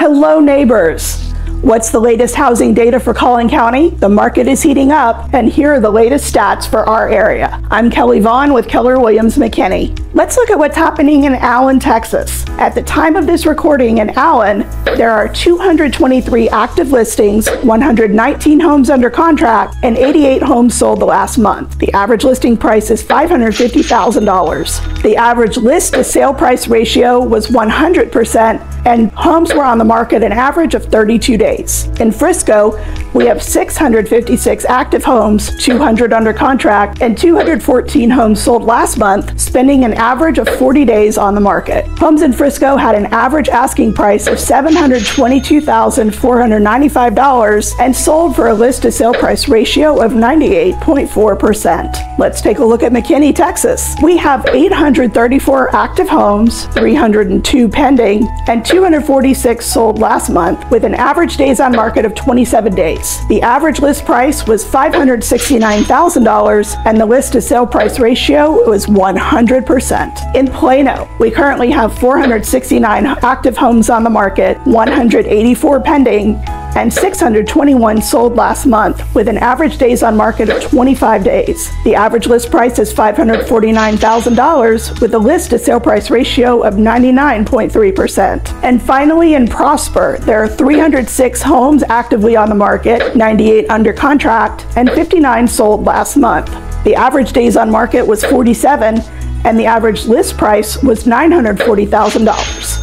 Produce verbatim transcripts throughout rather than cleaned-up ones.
Hello neighbors! What's the latest housing data for Collin County? The market is heating up, and here are the latest stats for our area. I'm Kelly Vaughan with Keller Williams McKinney. Let's look at what's happening in Allen, Texas. At the time of this recording in Allen, there are two hundred twenty-three active listings, one hundred nineteen homes under contract, and eighty-eight homes sold the last month. The average listing price is five hundred fifty thousand dollars. The average list to sale price ratio was one hundred percent, and homes were on the market an average of thirty-two days. In Frisco, we have six hundred fifty-six active homes, two hundred under contract, and two hundred fourteen homes sold last month, spending an average of forty days on the market. Homes in Frisco had an average asking price of seven hundred twenty-two thousand four hundred ninety-five dollars and sold for a list to sale price ratio of ninety-eight point four percent. Let's take a look at McKinney, Texas. We have eight hundred thirty-four active homes, three hundred two pending, and two hundred forty-six sold last month, with an average days on market of twenty-seven days. The average list price was five hundred sixty-nine thousand dollars, and the list to sale price ratio was one hundred percent. In Plano, we currently have four hundred sixty-nine active homes on the market, one hundred eighty-four pending, and six hundred twenty-one sold last month, with an average days on market of twenty-five days. The average list price is five hundred forty-nine thousand dollars, with a list to sale price ratio of ninety-nine point three percent. And finally, in Prosper, there are three hundred six homes actively on the market, ninety-eight under contract, and fifty-nine sold last month. The average days on market was forty-seven, and the average list price was nine hundred forty thousand dollars.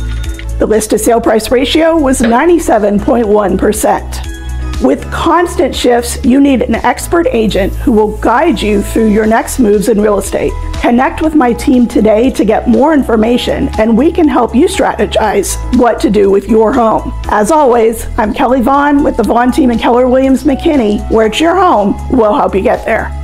The list to sale price ratio was ninety-seven point one percent. With constant shifts, you need an expert agent who will guide you through your next moves in real estate. Connect with my team today to get more information, and we can help you strategize what to do with your home. As always, I'm Kelly Vaughan with the Vaughan team and Keller Williams McKinney, where it's your home, we'll help you get there.